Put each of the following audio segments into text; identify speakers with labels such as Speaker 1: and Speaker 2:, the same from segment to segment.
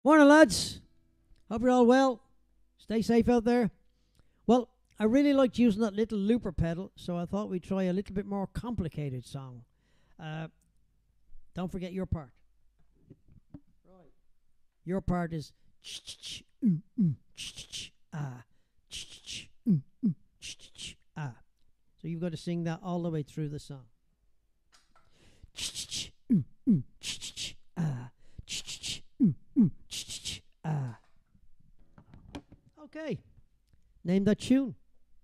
Speaker 1: Morning, lads. Hope you're all well. Stay safe out there. Well, I really liked using that little looper pedal, so I thought we'd try a little bit more complicated song. Don't forget your part. Right. Your part is ah. So you've got to sing that all the way through the song. Okay. Name that tune.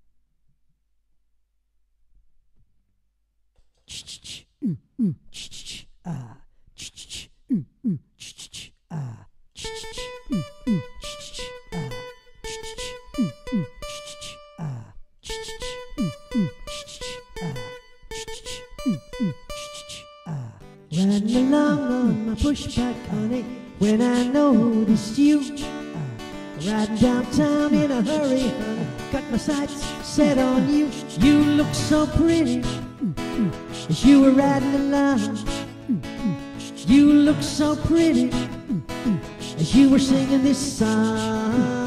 Speaker 1: Riding along on my pushbike, honey, when I noticed you. Riding downtown in a hurry, honey, got my sights set on you. You look so pretty as you were riding along. You look so pretty as you were singing this song.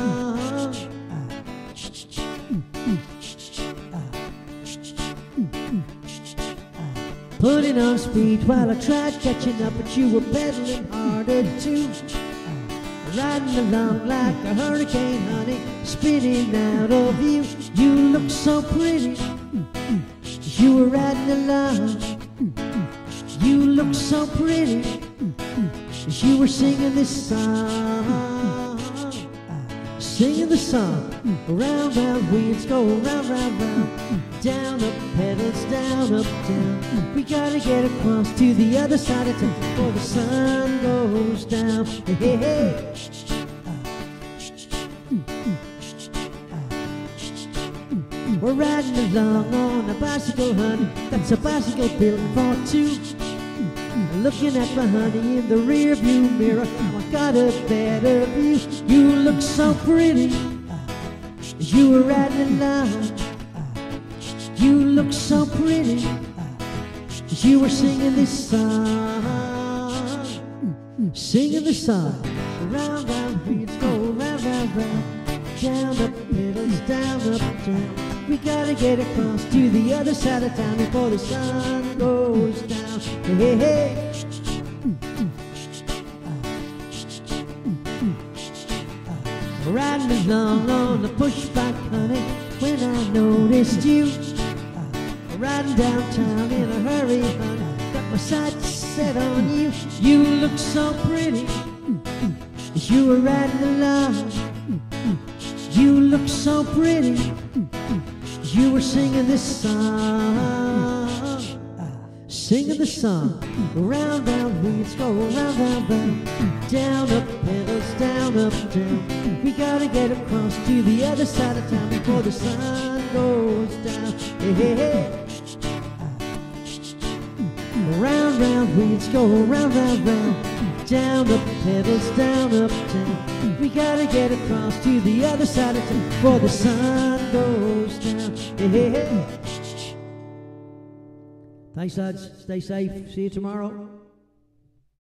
Speaker 1: Putting on speed while I tried catching up, but you were pedaling harder too. Riding along like a hurricane, honey, spinning out of you. You look so pretty as you were riding along. You look so pretty as you were singing this song. Singing the song. Round, round, wheels go round, round, round. Down, up, pedals, down, up, down. We gotta get across to the other side of town before the sun goes down. Hey, hey, hey. We're riding along on a bicycle, honey. That's a bicycle built for two. Looking at my honey in the rear view mirror, I got a better view. You look so pretty as you were riding along. You look so pretty as you were singing this song. Singing the song. Round, round, wheels go round, round, round. Down, up, pedals, down, up, down. We gotta get across to the other side of town before the sun goes down. Hey, hey, hey. Riding along on the pushbike, honey, when I noticed you. Riding downtown in a hurry, honey, got my sights set on you. You look so pretty as you were riding along. You look so pretty as you were singing this song. Singing the song. Round, round, wheels go round, round, round. Down, up, pedals, down, up, down. We gotta get across to the other side of town before the sun goes down. Hey, hey, hey. Round, round, wheels go round, round, round. Down, up, pedals, down, up, down. We gotta get across to the other side of town before the sun goes down. Hey, hey, hey. Thanks, lads. Stay safe. See you tomorrow.